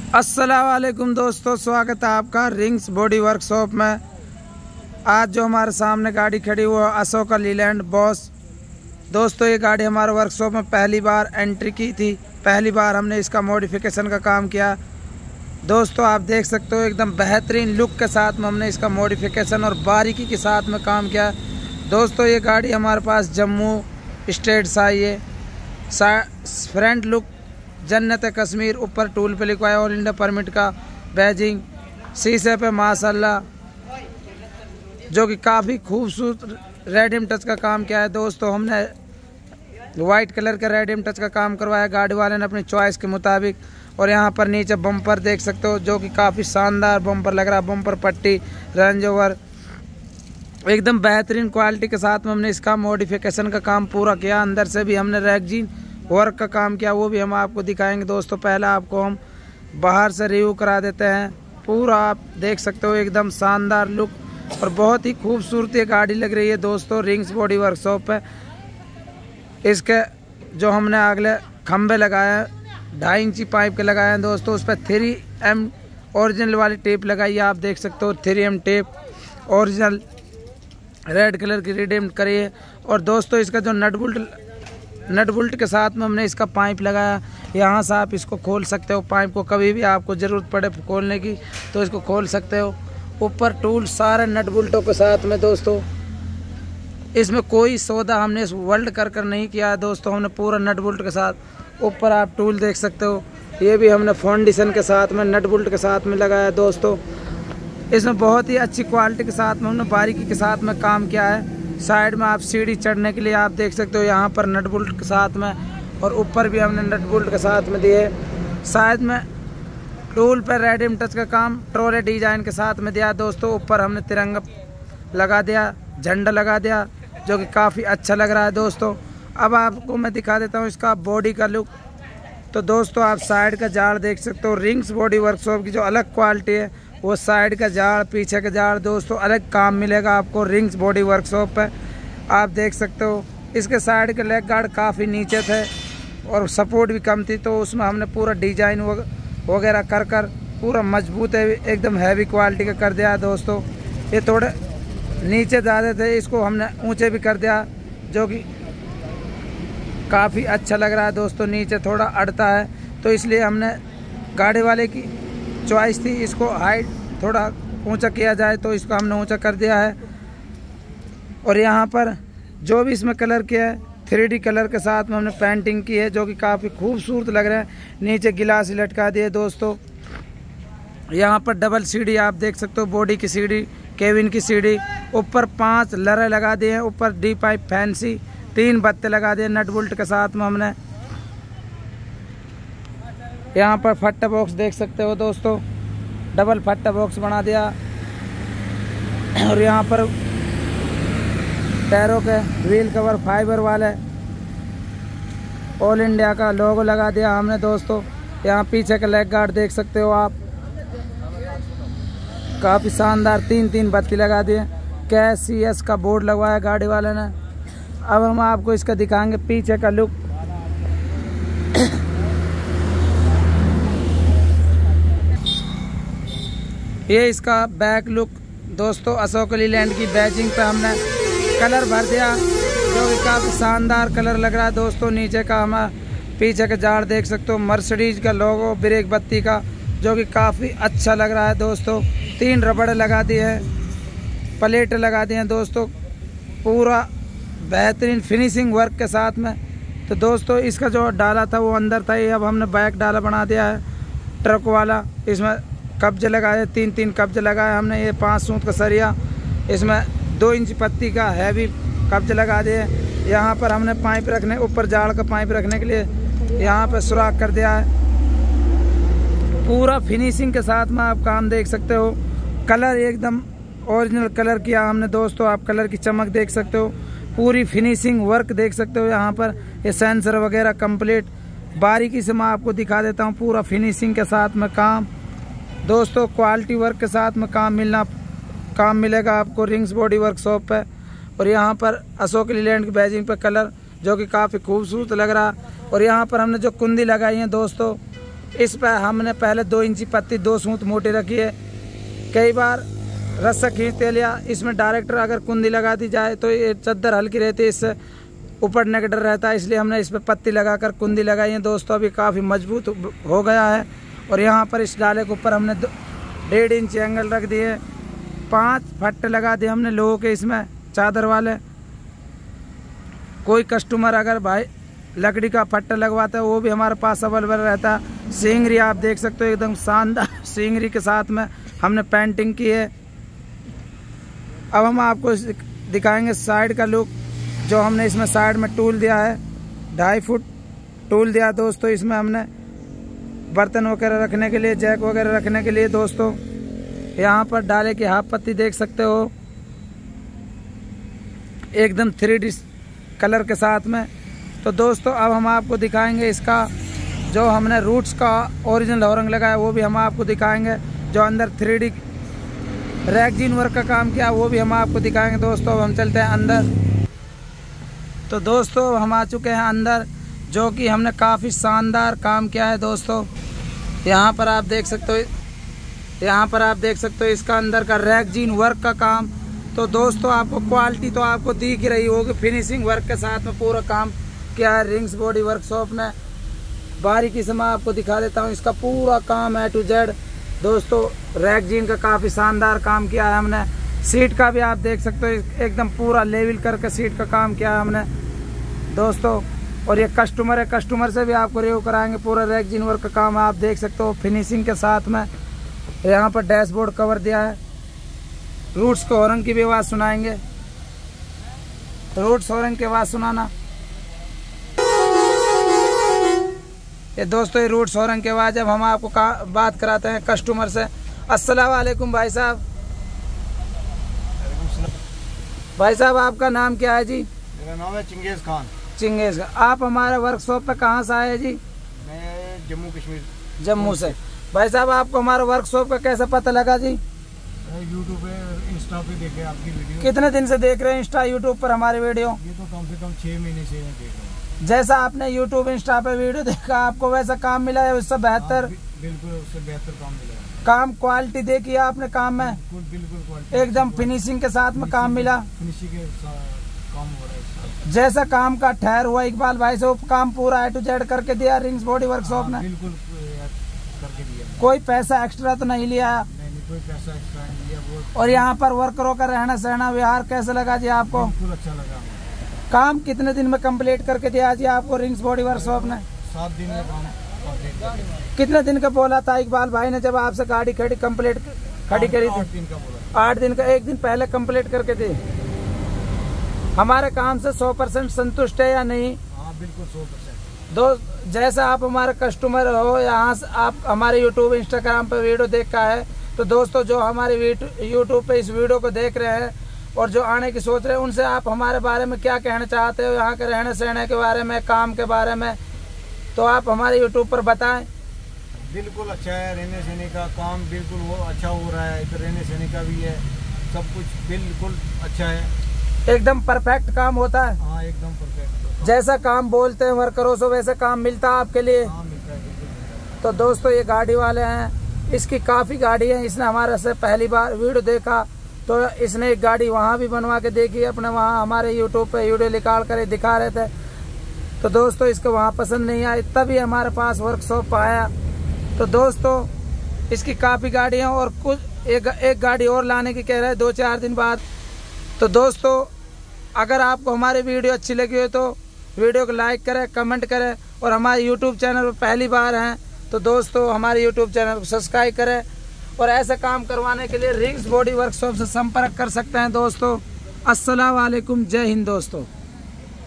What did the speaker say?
अस्सलामुअलैकुम दोस्तों, स्वागत है आपका रिंग्स बॉडी वर्कशॉप में। आज जो हमारे सामने गाड़ी खड़ी वो अशोक लीलैंड बॉस। दोस्तों ये गाड़ी हमारे वर्कशॉप में पहली बार एंट्री की थी, पहली बार हमने इसका मॉडिफिकेशन का काम किया। दोस्तों आप देख सकते हो एकदम बेहतरीन लुक के साथ में हमने इसका मॉडिफिकेशन और बारीकी के साथ में काम किया। दोस्तों ये गाड़ी हमारे पास जम्मू स्टेट से आई है। फ्रंट लुक जन्नत कश्मीर, ऊपर टूल पे लिखा है ऑल इंडिया परमिट का बैजिंग, शीशे पे माशाल्लाह जो कि काफ़ी खूबसूरत रेडियम टच का काम किया है। दोस्तों हमने वाइट कलर का रेडियम टच का काम करवाया गाड़ी वाले ने अपनी चॉइस के मुताबिक। और यहाँ पर नीचे बम्पर देख सकते हो जो कि काफ़ी शानदार बम्पर लग रहा है। बम्पर पट्टी रेंज ओवर एकदम बेहतरीन क्वालिटी के साथ में हमने इसका मॉडिफिकेशन का काम पूरा किया। अंदर से भी हमने रैगजीन वर्क का काम किया, वो भी हम आपको दिखाएंगे। दोस्तों पहला आपको हम बाहर से रिव्यू करा देते हैं। पूरा आप देख सकते हो एकदम शानदार लुक और बहुत ही खूबसूरत ये गाड़ी लग रही है। दोस्तों रिंग्स बॉडी वर्कशॉप पे इसके जो हमने अगले खंबे लगाए हैं 2.5 इंची पाइप के लगाए हैं। दोस्तों उस पर 3M ओरिजिनल वाली टेप लगाई है, आप देख सकते हो 3M tape original red colour की रिडीम करी है। और दोस्तों इसका जो नट बोल्ट के साथ में हमने इसका पाइप लगाया। यहाँ से आप इसको खोल सकते हो, पाइप को कभी भी आपको ज़रूरत पड़े खोलने की तो इसको खोल सकते हो। ऊपर टूल सारे नट बोल्टों के साथ में दोस्तों इसमें कोई सौदा हमने इस वर्ल्ड कर नहीं किया है। दोस्तों हमने पूरा नट बोल्ट के साथ ऊपर आप टूल देख सकते हो, ये भी हमने फाउंडेशन के साथ में नट बोल्ट के साथ में लगाया। दोस्तों इसमें बहुत ही अच्छी क्वालिटी के साथ में हमने बारीकी के साथ में काम किया है। साइड में आप सीढ़ी चढ़ने के लिए आप देख सकते हो यहाँ पर नट बोल्ट के साथ में, और ऊपर भी हमने नट बोल्ट के साथ में दिए। साइड में टूल पर रेडियम टच का काम ट्रोले डिजाइन के साथ में दिया। दोस्तों ऊपर हमने तिरंगा लगा दिया, झंडा लगा दिया जो कि काफ़ी अच्छा लग रहा है। दोस्तों अब आपको मैं दिखा देता हूँ इसका बॉडी का लुक। तो दोस्तों आप साइड का जाड़ देख सकते हो। रिंग्स बॉडी वर्कशॉप की जो अलग क्वालिटी है वो साइड का जाड़, पीछे का जाड़, दोस्तों अलग काम मिलेगा आपको रिंग्स बॉडी वर्कशॉप पे। आप देख सकते हो इसके साइड के लेग गार्ड काफ़ी नीचे थे और सपोर्ट भी कम थी, तो उसमें हमने पूरा डिजाइन वगैरह कर पूरा मजबूत है, एकदम हैवी क्वालिटी का कर दिया। दोस्तों ये थोड़े नीचे ज़्यादा थे, इसको हमने ऊँचे भी कर दिया जो कि काफ़ी अच्छा लग रहा है। दोस्तों नीचे थोड़ा अड़ता है तो इसलिए हमने गाड़ी वाले की चॉइस थी इसको हाइट थोड़ा ऊंचा किया जाए, तो इसको हमने ऊंचा कर दिया है। और यहाँ पर जो भी इसमें कलर किया है 3D कलर के साथ में हमने पेंटिंग की है जो कि काफ़ी खूबसूरत लग रहा है। नीचे गिलास लटका दिए। दोस्तों यहाँ पर डबल सीढ़ी आप देख सकते हो, बॉडी की सीढ़ी, केबिन की सीढ़ी, ऊपर 5 लरे लगा दिए हैं, ऊपर डी पाइप फैंसी 3 बत्ते लगा दिए नट बोल्ट के साथ में हमने। यहाँ पर फट्टा बॉक्स देख सकते हो दोस्तों, डबल फट्टा बॉक्स बना दिया। और यहाँ पर टायरों के व्हील कवर फाइबर वाले ऑल इंडिया का लोगो लगा दिया हमने। दोस्तों यहाँ पीछे का लेग गार्ड देख सकते हो आप, काफ़ी शानदार 3 बत्ती लगा दिए। KCS का बोर्ड लगवाया गाड़ी वाले ने। अब हम आपको इसका दिखाएंगे पीछे का लुक। ये इसका बैक लुक दोस्तों, अशोक लीलैंड की बैजिंग पे हमने कलर भर दिया जो कि काफ़ी शानदार कलर लग रहा है। दोस्तों नीचे का हमारा पीछे का जाड़ देख सकते हो, मर्सिडीज का लोगो ब्रेक बत्ती का जो कि काफ़ी अच्छा लग रहा है। दोस्तों 3 रबड़ लगा दिए हैं, प्लेट लगा दिए हैं दोस्तों, पूरा बेहतरीन फिनिशिंग वर्क के साथ में। तो दोस्तों इसका जो डाला था वो अंदर था, ये अब हमने बैक डाला बना दिया है ट्रक वाला। इसमें कब्जे लगाए 3 कब्जे लगाए हमने। ये 5 सूत का सरिया, इसमें 2 इंच पत्ती का हैवी कब्जे लगा दिए। यहाँ पर हमने पाइप रखने, ऊपर जाड़ का पाइप रखने के लिए यहाँ पर सुराख कर दिया है। पूरा फिनिशिंग के साथ में आप काम देख सकते हो। कलर एकदम ओरिजिनल कलर किया हमने। दोस्तों आप कलर की चमक देख सकते हो, पूरी फिनिशिंग वर्क देख सकते हो। यहाँ पर ये सेंसर वगैरह कंप्लीट बारीकी से मैं आपको दिखा देता हूँ, पूरा फिनिशिंग के साथ में काम। दोस्तों क्वालिटी वर्क के साथ में काम मिलेगा आपको रिंग्स बॉडी वर्कशॉप पे। और यहाँ पर अशोक लीलैंड की बैजिंग पे कलर जो कि काफ़ी खूबसूरत लग रहा। और यहाँ पर हमने जो कुंदी लगाई है दोस्तों इस पर हमने पहले 2 इंची पत्ती 2 सूत मोटी रखी है। कई बार रस्सा खींचते लिया, इसमें डायरेक्टर अगर कुंदी लगा दी जाए तो ये चद्दर हल्की रहती है, इससे उपड़ने का डर रहता है, इसलिए हमने इस पर पत्ती लगाकर कुंदी लगाई है। दोस्तों अभी काफ़ी मजबूत हो गया है। और यहाँ पर इस डाले के ऊपर हमने 1.5 इंच एंगल रख दिए, 5 फट्टे लगा दिए हमने लोगों के इसमें चादर वाले। कोई कस्टमर अगर भाई लकड़ी का फट्टा लगवाता है वो भी हमारे पास अवेलेबल रहता है। सींगरी आप देख सकते हो एकदम शानदार सींगरी के साथ में हमने पेंटिंग की है। अब हम आपको दिखाएंगे साइड का लुक, जो हमने इसमें साइड में टूल दिया है, 2.5 फुट टूल दिया दोस्तों। इसमें हमने बर्तन वगैरह रखने के लिए, जैक वगैरह रखने के लिए दोस्तों। यहाँ पर डाले की हाफ पत्ती देख सकते हो, एकदम 3D कलर के साथ में। तो दोस्तों अब हम आपको दिखाएंगे इसका जो हमने रूट्स का ओरिजिनल होरंग लगाया वो भी हम आपको दिखाएंगे। जो अंदर 3D रैगजीन वर्क का काम किया वो भी हम आपको दिखाएंगे दोस्तों। अब हम चलते हैं अंदर। तो दोस्तों हम आ चुके हैं अंदर, जो कि हमने काफ़ी शानदार काम किया है दोस्तों। यहाँ पर आप देख सकते हो, यहाँ पर आप देख सकते हो इसका अंदर का रैगजीन वर्क का काम। तो दोस्तों आपको क्वालिटी तो आपको दिख ही रही होगी, फिनिशिंग वर्क के साथ में पूरा काम किया है रिंग्स बॉडी वर्कशॉप ने। बारीकी से मैं आपको दिखा देता हूँ, इसका पूरा काम A to Z दोस्तों। रैगजीन का काफ़ी शानदार काम किया है हमने। सीट का भी आप देख सकते हो, एकदम पूरा लेवल करके सीट का काम किया है हमने दोस्तों। और ये कस्टमर है, कस्टमर से भी आपको रिव्यू कराएंगे। पूरा रैगजीन वर्क का काम आप देख सकते हो फिनिशिंग के साथ में। यहाँ पर डैशबोर्ड कवर दिया है। रूट्स के हॉर्न की भी आवाज़ सुनाएंगे, रूट्स हॉर्न की आवाज़ सुनाना। ये दोस्तों ये रूट्स हॉर्न की आवाज़। अब हम आपको बात कराते हैं कस्टमर से। अस्सलाम वालेकुम भाई साहब। भाई साहब आपका नाम क्या है जी? मेरा नाम है चिंगेज़ खान। चिंगेज़ खान। आप हमारे वर्कशॉप पे कहाँ से आए जी? मैं जम्मू कश्मीर। जम्मू से। भाई साहब आपको हमारे वर्कशॉप का कैसे पता लगा जी? यूट्यूब पे, इंस्टा पे देखे आपकी वीडियो। कितने दिन से देख रहे हैं इंस्टा यूट्यूब पर हमारी वीडियो? ये तो कम से कम 6 महीने से मैं देख रहा हूँ। जैसा आपने यूट्यूब इंस्टा पे वीडियो देखा आपको वैसा काम मिला है? उससे बेहतर? बिल्कुल उससे बेहतर काम मिला है। काम क्वालिटी देखी है आपने काम में? बिल्कुल क्वालिटी एकदम फिनिशिंग के साथ में काम मिला। फिनिशिंग के काम हो रहा है। जैसा काम का ठहर हुआ इकबाल भाई से वो काम पूरा A to Z करके दिया रिंग्स बॉडी वर्कशॉप ने? बिल्कुल करके दिया। कोई पैसा एक्स्ट्रा तो नहीं लिया? नहीं, कोई पैसा एक्स्ट्रा नहीं लिया। और यहाँ पर वर्करों का रहना सहना व्यवहार कैसा लगा जी आपको? बिल्कुल अच्छा लगा। काम कितने दिन में कंप्लीट करके दिया जी आपको रिंग्स बॉडी वर्कशॉप ने? 7 दिन में काम कंप्लीट कर दिया। कितने दिन का बोला था इकबाल भाई ने जब आपसे गाड़ी खड़ी कंप्लीट खड़ी करी थी? 8 दिन का बोला। 8 दिन का, 1 दिन पहले कंप्लीट करके दी। हमारे काम से 100% संतुष्ट है या नहीं? हाँ बिल्कुल 100%। दोस्त जैसा आप हमारे कस्टमर हो, यहाँ से आप हमारे यूट्यूब इंस्टाग्राम पर वीडियो देखा है, तो दोस्तों जो हमारे यूट्यूब पे इस वीडियो को देख रहे हैं और जो आने की सोच रहे हैं, उनसे आप हमारे बारे में क्या कहना चाहते हो, यहाँ के रहने सहने के बारे में, काम के बारे में, तो आप हमारे यूट्यूब पर बताएं। बिल्कुल अच्छा है, रहने सहने का काम बिल्कुल वो अच्छा हो रहा है। इधर रहने सहने का भी है, सब कुछ बिल्कुल अच्छा है। एकदम परफेक्ट काम होता है? हाँ एकदम परफेक्ट। जैसा काम बोलते हैं वर्करों से वैसा काम मिलता है आपके लिए? हाँ मिलता है बिल्कुल। तो दोस्तों ये गाड़ी वाले हैं, इसकी काफ़ी गाड़ी है। इसने हमारे से पहली बार वीडियो देखा तो इसने एक गाड़ी वहाँ भी बनवा के देखी अपने, वहाँ हमारे यूट्यूब पे वीडियो निकाल कर दिखा रहे थे। तो दोस्तों इसको वहाँ पसंद नहीं आई, तभी हमारे पास वर्कशॉप आया। तो दोस्तों इसकी काफ़ी गाड़ियाँ और कुछ एक गाड़ी और लाने की कह रहे हैं 2-4 दिन बाद। तो दोस्तों अगर आपको हमारी वीडियो अच्छी लगी हो तो वीडियो को लाइक करें, कमेंट करें, और हमारे यूट्यूब चैनल पर पहली बार हैं तो दोस्तों हमारे यूट्यूब चैनल को सब्सक्राइब करें। और ऐसा काम करवाने के लिए रिंग्स बॉडी वर्कशॉप से संपर्क कर सकते हैं दोस्तों। अस्सलाम वालेकुम, जय हिंद दोस्तों।